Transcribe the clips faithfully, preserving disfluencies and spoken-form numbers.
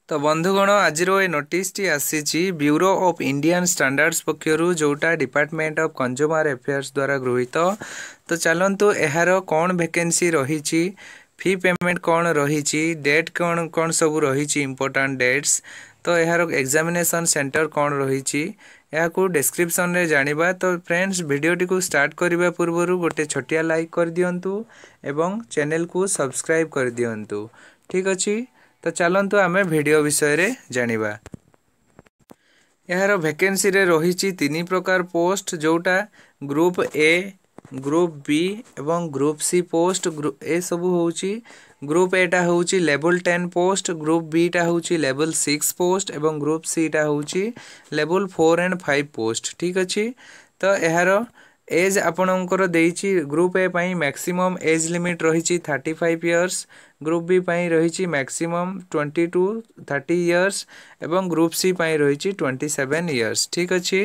तो बंधुगण आज ए नोटिस टी आसी ब्यूरो ऑफ इंडियन स्टैंडर्ड्स पक्षर जोटा डिपार्टमेंट ऑफ कंज्यूमर अफेयर्स द्वारा गृहीत। तो चलतु यार कौन वैकेंसी रही, फी पेमेंट कौन रही, डेट कौन कौन सब रही इंपोर्टेंट डेट्स, तो यार एग्जामिनेशन सेंटर कौन रही को डिस्क्रिप्शन रे जानिबा। तो फ्रेंड्स वीडियोटी को स्टार्ट करने पूर्व गोटे छोटिया लाइक कर दियंतु एवं चैनल को सब्सक्राइब कर दियंतु। ठीक अच्छे, तो चलतु आमे वीडियो विषय रे जानिबा। यार वैकेंसी रे रही तीन प्रकार पोस्ट, जोटा ग्रुप ए, ग्रुप बी एवं group C post. Group A सब होउची ग्रुप ए टा होउची level ten post, group B टा होउची लेवल सिक्स पोस्ट एवं ग्रुप सी टा होउची level four and five post. ठीक अच्छे, तो यार एज आपणकर देइची ग्रुप ए पाई मैक्सिमम एज लिमिट रही thirty five years, group B पाई रही maximum twenty to thirty years एवं ग्रुप सी पाई रही ट्वेंटी सेवन इयर्स। ठीक अच्छे,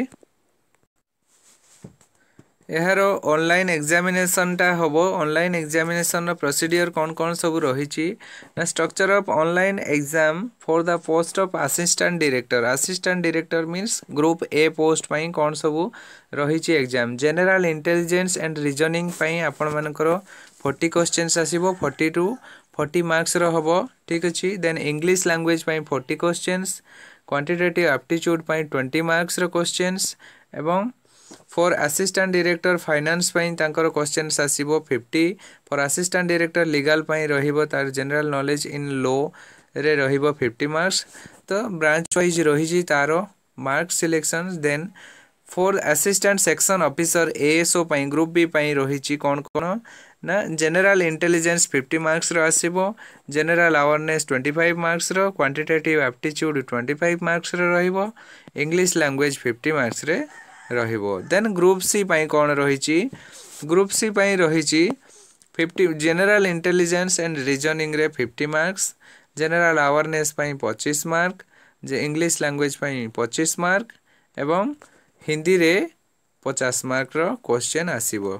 यार ऑनलाइन एग्जामिनेशन टा हम। ऑनलाइन एग्जामिनेशन प्रोसीडियर कौन कौन सब रही ना, structure of online exam for the post of assistant director. Assistant director means group A post पाई कौन सब रही exam. General intelligence and reasoning पाई आपण मानकर फोर्टी क्वेश्चंस आसीबो, फोर्टी टू फोर्टी मार्क्स रो हबो। ठीक अच्छे, देन इंग्लिश लैंग्वेज पाई फोर्टी क्वेश्चंस, क्वांटिटेटिव एप्टीट्यूड पाई ट्वेंटी मार्क्स रो क्वेश्चंस एवं फॉर असिस्टेंट डायरेक्टर फाइनेंस पाई तांकर क्वेश्चंस आसीबो fifty. For assistant director legal पाई रहिबो तार जनरल नॉलेज इन लॉ रे रहिबो फिफ्टी मार्क्स। तो ब्रांच वाइज रही तार marks selection. Then for assistant section officer ASO पाई ग्रुप बी पाई रही कौन कौन ना, जनरल इंटेलिजेंस फिफ्टी मार्क्स रो आसीबो, general awareness twenty five marks रो, quantitative aptitude twenty five marks रो रहिबो, इंग्लिश लैंग्वेज फिफ्टी मार्क्स रे रहिबो। देन ग्रुप सी पाई कौन रही, ग्रुप सी पाई रही fifty, general intelligence and reasoning रे फिफ्टी मार्क्स, जनरल अवेयरनेस पाई पच्चीस मार्क, जे इंग्लिश लैंग्वेज पाई पच्चीस मार्क एवं हिंदी रे पचास मार्क रो क्वेश्चन आसीबो।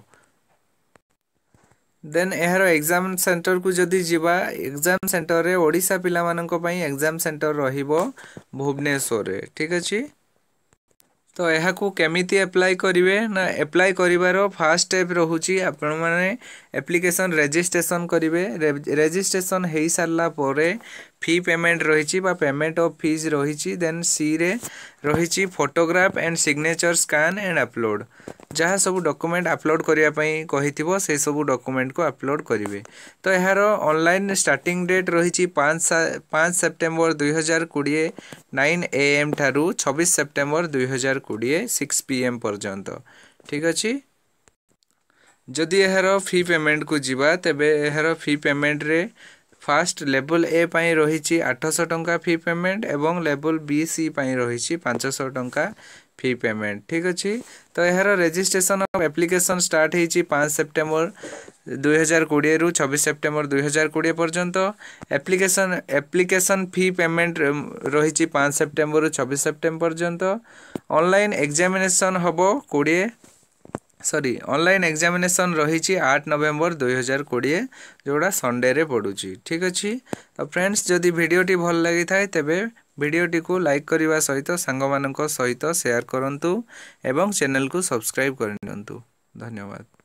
देन यार एग्जाम सेंटर को जदि जीवा, एग्जाम सेंटर रे ओडिशा पिला माननको पाई एग्जाम सेंटर रहिबो भुवनेश्वर रे। ठीक अच्छे, तो यह को केमिति अप्लाई करिवे ना, अप्लाई करिवार फास्ट स्टेप रहूची आपण माने एप्लिकेशन रजिस्ट्रेशन करिवे। रजिस्ट्रेशन हेई सारला परे फी पेमेंट रही बा पेमेंट ऑफ फीस रही। देन सी रे रही photograph and signature scan and upload. जहाँ सब डॉक्यूमेंट अपलोड करिया पई कहिथिबो से सब डॉक्यूमेंट को अपलोड करिवे। तो यार ऑनलाइन स्टार्टिंग डेट रही पाँच पाँच सेप्टेम्बर दुई हजार कोड़े नाइन ए एम ठारू छब्बीस सेप्टेम्बर दुई हजार कोड़े सिक्स पी एम पर्यंत। ठीक अच्छे, जदि यार फी पेमेंट को जीवा तेबे यार फी पेमेंट रे फास्ट लेवल ए पाई रही आठश टंका फी पेमेंट एवं लेवल बी सी पाई रही पांचश टंका फी पेमेंट। ठीक अच्छे, तो यार रजिस्ट्रेशन ऑफ एप्लिकेशन स्टार्ट होती पाँच सेप्टेम्बर दुई हजार कोड़े रु छब्बीस सेप्टेम्बर दुई हजार कोड़े पर्यंत। एप्लिकेशन एप्लिकेशन फी पेमेंट रही पाँच सेप्टेम्बर रु छब्बीस सेप्टेम्बर पर्यंत। ऑनलाइन एग्जामिनेशन हम कोड़े सॉरी ऑनलाइन एग्जामिनेशन रही आठ नवेम्बर दुई हजार कोड़े जोड़ा संडे रे पड़ुची। ठीक अच्छे, तो फ्रेंड्स जदि वीडियोटी भल लगी थाए तेबे वीडियोटी को लाइक करने सहित सांग मानक सहित शेयर करंतु एवं चैनल को सब्सक्राइब करनियंतु। धन्यवाद।